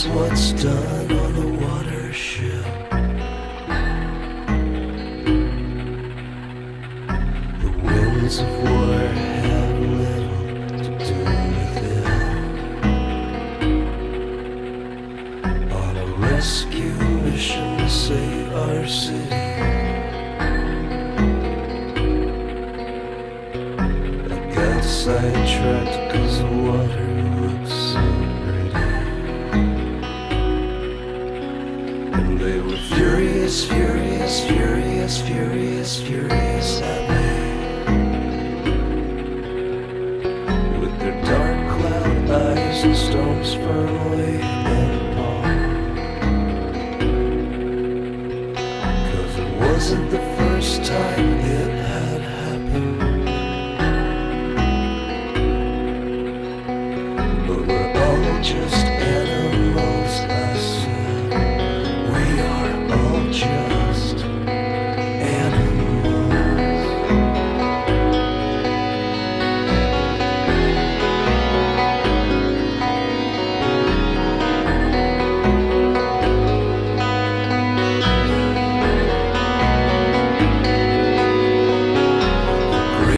is what's done on the watership. The winds of war have little to do with it. On a rescue mission to save our city, I got sidetracked 'cause the water looks so pretty. And they were furious, furious, furious, furious, furious at me, with their dark cloud eyes and stones firmly in palm. 'Cause it wasn't the first time it had happened, but we're all just